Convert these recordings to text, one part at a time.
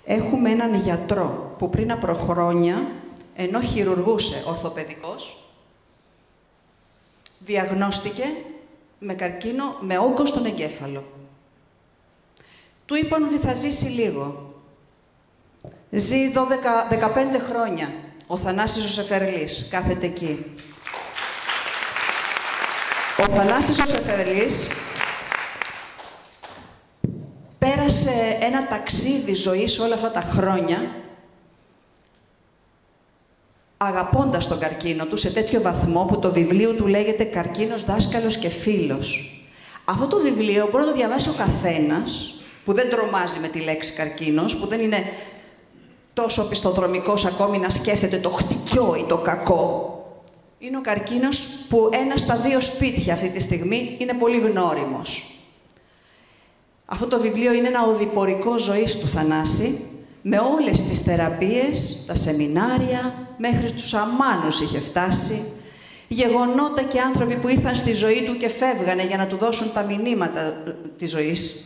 Έχουμε έναν γιατρό που πριν από χρόνια, ενώ χειρουργούσε ορθοπαιδικός, διαγνώστηκε με καρκίνο με όγκο στον εγκέφαλο. Του είπαν ότι θα ζήσει λίγο. Ζει 15 χρόνια. Ο Θανάσης ο Σεφερλής κάθεται εκεί. Ο Θανάσης ο Σεφερλής πέρασε ένα ταξίδι ζωής όλα αυτά τα χρόνια, αγαπώντας τον καρκίνο του σε τέτοιο βαθμό που το βιβλίο του λέγεται «Καρκίνος, δάσκαλος και φίλος». Αυτό το βιβλίο μπορεί να το διαβάσει ο καθένας που δεν τρομάζει με τη λέξη καρκίνος, που δεν είναι τόσο οπισθοδρομικός ακόμη να σκέφτεται το χτυκιό ή το κακό. Είναι ο καρκίνος που ένα στα δύο σπίτια αυτή τη στιγμή είναι πολύ γνώριμος. Αυτό το βιβλίο είναι ένα οδηπορικό ζωής του Θανάση, με όλες τις θεραπείες, τα σεμινάρια, μέχρι τους αμάνους είχε φτάσει, γεγονότα και άνθρωποι που ήρθαν στη ζωή του και φεύγανε για να του δώσουν τα μηνύματα της ζωής.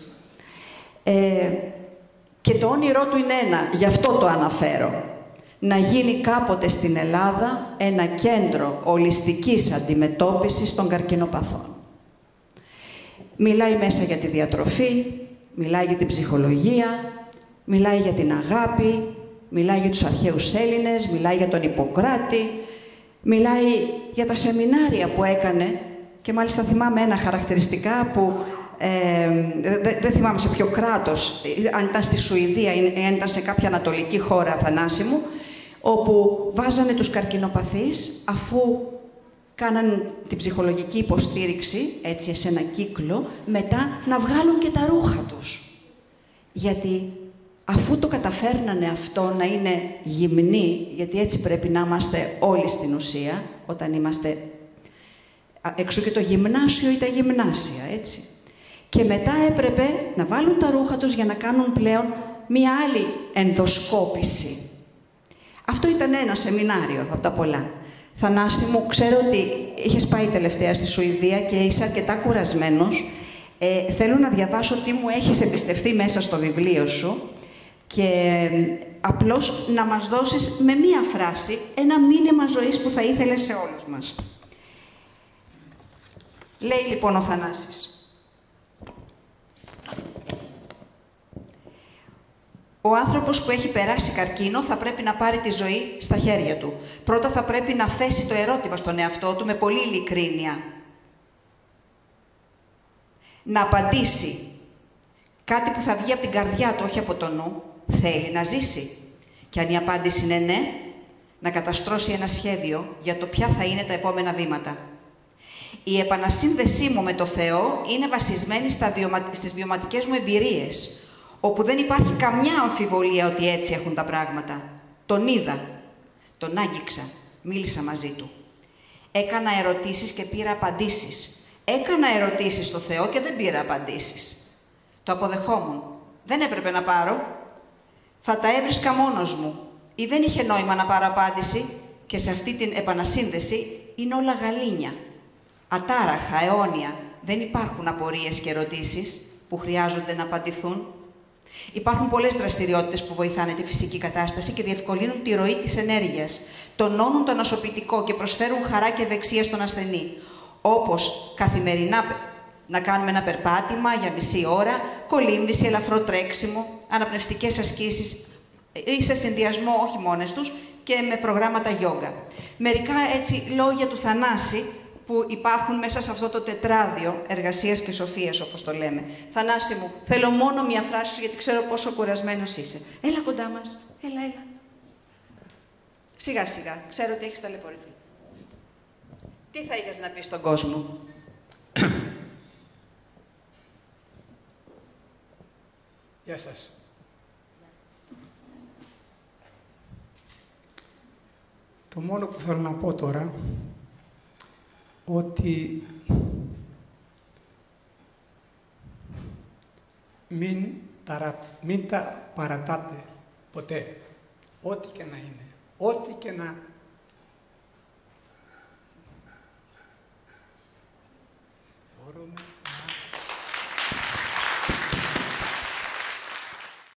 Και το όνειρό του είναι ένα, γι' αυτό το αναφέρω. Να γίνει κάποτε στην Ελλάδα ένα κέντρο ολιστικής αντιμετώπισης των καρκινοπαθών. Μιλάει μέσα για τη διατροφή, μιλάει για την ψυχολογία, μιλάει για την αγάπη, μιλάει για τους αρχαίους Έλληνες, μιλάει για τον Ιπποκράτη, μιλάει για τα σεμινάρια που έκανε και μάλιστα θυμάμαι ένα χαρακτηριστικά που δεν θυμάμαι σε ποιο κράτος, αν ήταν στη Σουηδία ή αν ήταν σε κάποια ανατολική χώρα, Θανάση μου, όπου βάζανε τους καρκινοπαθείς αφού κάναν την ψυχολογική υποστήριξη, έτσι σε ένα κύκλο, μετά να βγάλουν και τα ρούχα τους. Γιατί αφού το καταφέρνανε αυτό να είναι γυμνοί, γιατί έτσι πρέπει να είμαστε όλοι στην ουσία, όταν είμαστε εξού και το γυμνάσιο ή τα γυμνάσια, έτσι. Και μετά έπρεπε να βάλουν τα ρούχα τους για να κάνουν πλέον μία άλλη ενδοσκόπηση. Αυτό ήταν ένα σεμινάριο από τα πολλά. Θανάση μου, ξέρω ότι είχες πάει τελευταία στη Σουηδία και είσαι αρκετά κουρασμένος. Θέλω να διαβάσω τι μου έχεις εμπιστευτεί μέσα στο βιβλίο σου και απλώς να μας δώσεις με μία φράση ένα μήνυμα ζωής που θα ήθελες σε όλους μας. Λέει λοιπόν ο Θανάσης. Ο άνθρωπος που έχει περάσει καρκίνο θα πρέπει να πάρει τη ζωή στα χέρια του. Πρώτα θα πρέπει να θέσει το ερώτημα στον εαυτό του με πολύ ειλικρίνεια. Να απαντήσει κάτι που θα βγει από την καρδιά του, όχι από το νου. Θέλει να ζήσει. Και αν η απάντηση είναι ναι, να καταστρώσει ένα σχέδιο για το ποια θα είναι τα επόμενα βήματα. Η επανασύνδεσή μου με το Θεό είναι βασισμένη στις βιωματικές μου εμπειρίες, όπου δεν υπάρχει καμιά αμφιβολία ότι έτσι έχουν τα πράγματα. Τον είδα, τον άγγιξα, μίλησα μαζί του. Έκανα ερωτήσεις και πήρα απαντήσεις. Έκανα ερωτήσεις στο Θεό και δεν πήρα απαντήσεις. Το αποδεχόμουν. Δεν έπρεπε να πάρω. Θα τα έβρισκα μόνος μου. Ή δεν είχε νόημα να πάρω απάντηση και σε αυτή την επανασύνδεση είναι όλα γαλήνια. Ατάραχα, αιώνια. Δεν υπάρχουν απορίες και ερωτήσεις που χρειάζονται να απαντηθούν. Υπάρχουν πολλές δραστηριότητες που βοηθάνε τη φυσική κατάσταση και διευκολύνουν τη ροή της ενέργειας, τονώνουν το νοσοποιητικό και προσφέρουν χαρά και ευεξία στον ασθενή. Όπως καθημερινά να κάνουμε ένα περπάτημα για μισή ώρα, κολύμβηση, ελαφρό τρέξιμο, αναπνευστικές ασκήσεις ή σε συνδυασμό όχι μόνες τους και με προγράμματα γιόγκα. Μερικά έτσι λόγια του Θανάση που υπάρχουν μέσα σε αυτό το τετράδιο εργασίας και σοφίας, όπως το λέμε. Θανάση μου, θέλω μόνο μία φράση σου, γιατί ξέρω πόσο κουρασμένος είσαι. Έλα κοντά μας. Έλα. Σιγά σιγά. Ξέρω ότι έχεις ταλαιπωρηθεί. Τι θα είχες να πεις στον κόσμο? Γεια σας. Το μόνο που θέλω να πω τώρα, ότι μην τα παρατάτε ποτέ, ό,τι και να είναι, ό,τι και να... Μπορούμε...